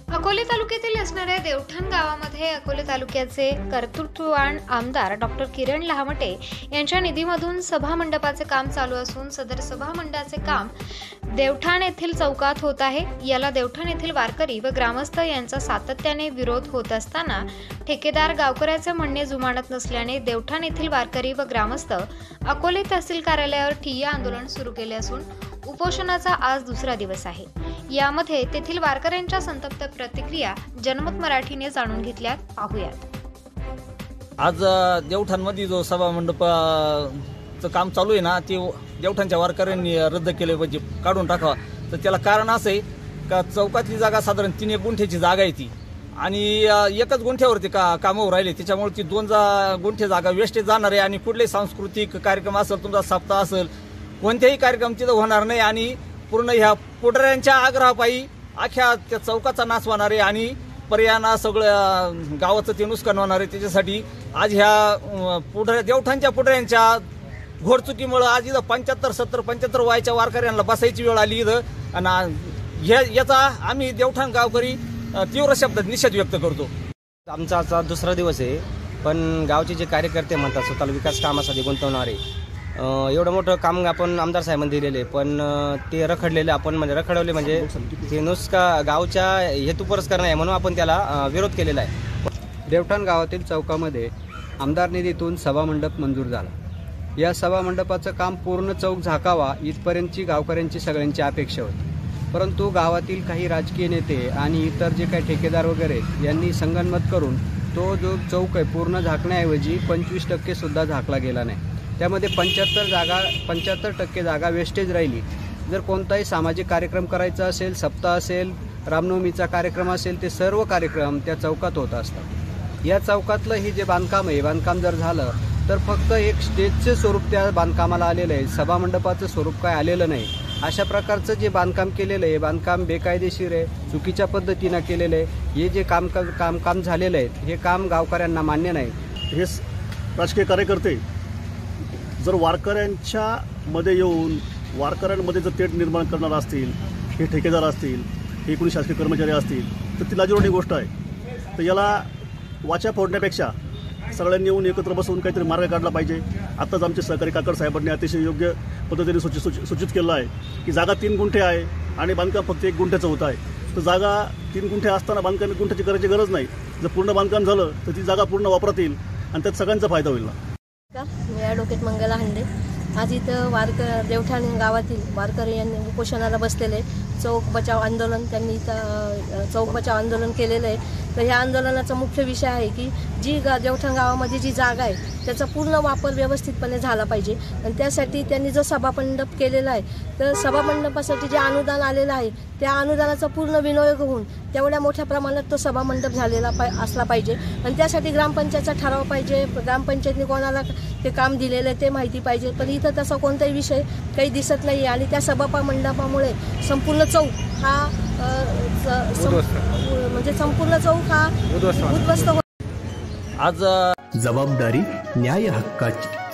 अकोले तालुक्यातील असणाऱ्या देवठाण गावामध्ये अकोले तालुक्याचे कर्तृत्ववान आमदार डॉक्टर किरण लहामटे यांच्या निधीमधून सभा मंडपाचे काम चालू असून सदर सभा मंडपाचे काम देवठाण येथील चौकात होत आहे। याला देवठाण येथील वारकरी व ग्रामस्थ यांचा सातत्याने विरोध होत असताना ठेकेदार गावकऱ्याचे म्हणणे जुमानत नसल्याने देवठाण येथील वारकरी व ग्रामस्थ अकोले तहसील कार्यालयावर ठिय्या आंदोलन सुरू केले असून उपोषणाचा आज दुसरा दिवस आहे। यामध्ये तेथील वारकऱ्यांच्या संतप्त प्रतिक्रिया जनमत मराठीने जाणून घेतल्यात, पाहूयात। आज देवठाणमध्ये जो सभा मंडपाचं काम चालू आहे ना, ते देवठाणच्या वारकऱ्यांनी रद्द केले पाहिजे, काढून टाकावा। तर त्याला कारण असं आहे का चौकातली जागा साधारण 3 गुंठ्याची जागा आहे ती, आणि एकच गुंठ्यावरती कामं राहिले, त्याच्यामुळे ती 2 गुंठे जागा वेस्टेज जाणार आहे। आणि कुठलेही सांस्कृतिक कार्यक्रम असेल, तुमचा सप्ताह असेल, कोणत्याही कार्यक्रम तिथं होणार नाही आणि पूर्ण ह्या पुढाऱ्यांच्या आग्रहापायी अख्ख्या त्या चौकाचा नाश होणार आहे आणि पर्यायानं सगळं गावाचं ते नुकसान होणार आहे। त्याच्यासाठी आज ह्या देवठाणच्या पुढाऱ्यांच्या घोडचुकीमुळे आज इथं 75 वयाच्या वारकऱ्यांना बसायची वेळ आली इथं, आणि याचा आम्ही देवठाण गावकरी तीव्र शब्दात निषेध व्यक्त करतो। आमचा आजचा दुसरा दिवस आहे, पण गावचे जे कार्यकर्ते म्हणतात स्वतःला विकास कामासाठी गुंतवणारे, एवढं मोठं काम आपण आमदार साहेबांनी दिलेले, पण ते रखडलेले आपण रखडवले म्हणजे ते नुसका गावच्या हेतू पुरस्कार नाही म्हणून आपण त्याला विरोध केलेला आहे। देवठाण गावातील चौकामध्ये आमदार निधीतून सभामंडप मंजूर झाला। या सभामंडपाचं काम पूर्ण चौक झाकावा इथपर्यंतची गावकऱ्यांची सगळ्यांची अपेक्षा होती, परंतु गावातील काही राजकीय नेते आणि इतर जे काही ठेकेदार वगैरे यांनी संगनमत करून तो जो चौक आहे पूर्ण झाकण्याऐवजी 25% सुद्धा झाकला गेला नाही। त्यामध्ये 75% जागा वेस्टेज राहिली। जर कोणताही सामाजिक कार्यक्रम करायचा असेल, सप्ताह असेल, रामनवमीचा कार्यक्रम असेल, ते सर्व कार्यक्रम त्या चौकात होत असतात। या चौकातलं हे जे बांधकाम आहे, बांधकाम जर झालं तर फक्त एक स्टेजचे स्वरूप त्या बांधकामाला आलेलं आहे, सभामंडपाचं स्वरूप काय आलेलं नाही। अशा प्रकारचं जे बांधकाम केलेलं आहे, बांधकाम बेकायदेशीर आहे, चुकीच्या पद्धतीनं केलेलं आहे। हे जे काम झालेलं आहे, हे काम गावकऱ्यांना मान्य नाही। हे राजकीय कार्यकर्ते जर वारकऱ्यांच्या मध्ये येऊन वारकऱ्यांमध्ये जर तेढ निर्माण करणार असतील, हे ठेकेदार असतील, हे कोणी शासकीय कर्मचारी असतील, तर ती लाजिरवाणी गोष्ट आहे। तर याला वाचा फोडण्यापेक्षा सगळ्यांनी येऊन एकत्र बसून काहीतरी मार्ग काढला पाहिजे। आत्ताच आमचे सहकारी काकड साहेबांनी अतिशय योग्य पद्धतीने सूचित केलं आहे की जागा 3 गुंठे आहे आणि बांधकाम फक्त 1 गुंठ्याचं होत आहे। तर जागा 3 गुंठे असताना बांधकाम 1 गुंठ्याची करायची गरज नाही। जर पूर्ण बांधकाम झालं तर ती जागा पूर्ण वापरात येईल आणि त्यात सगळ्यांचा फायदा होईल ना। मी ॲडव्होकेट मंगला हंडे आज इथं देवठाण गावातील वारकरी यांनी उपोषणाला बसलेले चौक बचाव आंदोलन, त्यांनी इथं चौक बचाव आंदोलन केलेलं आहे। तर ह्या आंदोलनाचा मुख्य विषय आहे की जी देवठाण गावामध्ये जी जागा आहे त्याचा पूर्ण वापर व्यवस्थितपणे झाला पाहिजे, आणि त्यासाठी त्यांनी जो सभामंडप केलेला आहे, तर सभामंडपासाठी जे अनुदान आलेलं आहे त्या अनुदानाचा पूर्ण विनियोग होऊन तेवढ्या मोठ्या प्रमाणात तो सभामंडप झालेला असला पाहिजे, आणि त्यासाठी ग्रामपंचायतचा ठराव पाहिजे, ग्रामपंचायतने कोणाला ते काम दिलेलं आहे ते माहिती पाहिजे। पण इथं तसा कोणताही विषय काही दिसत नाही, आणि त्या सभामंडपामुळे संपूर्ण चौक हा म्हणजे संपूर्ण चौक हा उद्ध्वस्त होतो। आज जबाबदारी न्याय हक्काची।